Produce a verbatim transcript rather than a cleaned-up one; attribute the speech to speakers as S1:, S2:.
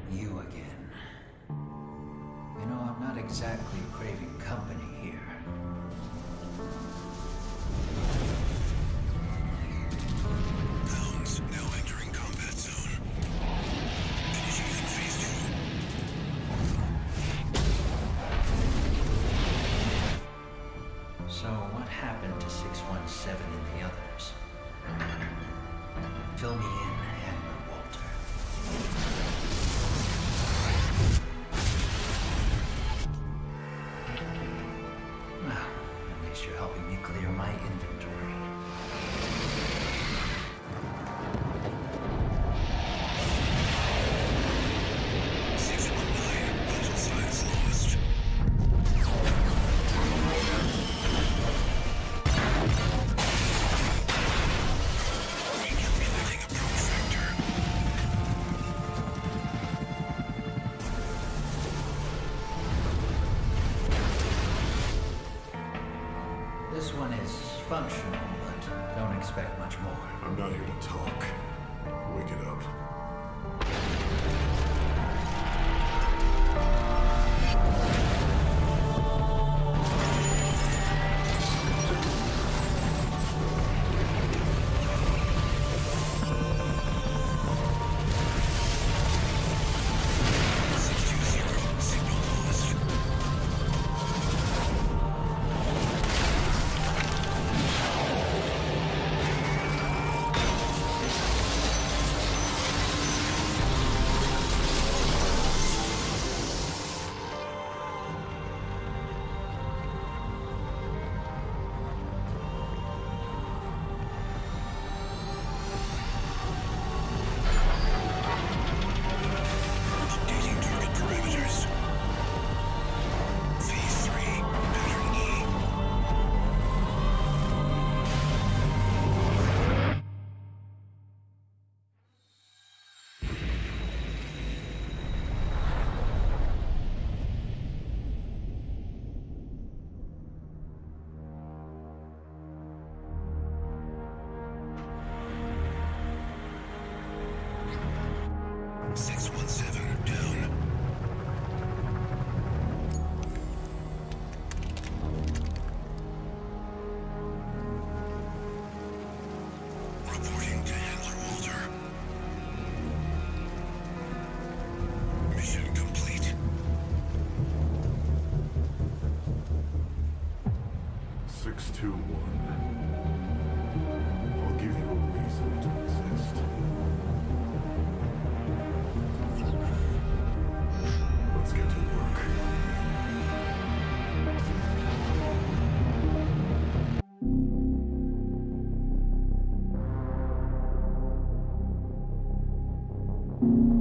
S1: You again. You know, I'm not exactly craving company here.
S2: Hounds now entering combat zone. Initiating phase two.
S1: So, what happened to six one seven and the others? Fill me in, Admiral Walter. Well, at least you're helping me clear my inventory.
S2: six one nine, vital signs lost. Recalculating approach vector.
S1: This one is functional, but don't expect much more.
S3: I'm not here to talk. Wake it up.
S2: six two zero, signal lost. Updating target parameters. Phase three, pattern E. six one seven, down. Reporting to Handler Walter. Mission complete.
S3: six two one. I'll give you a reason to exist. Let's get to work.
S4: You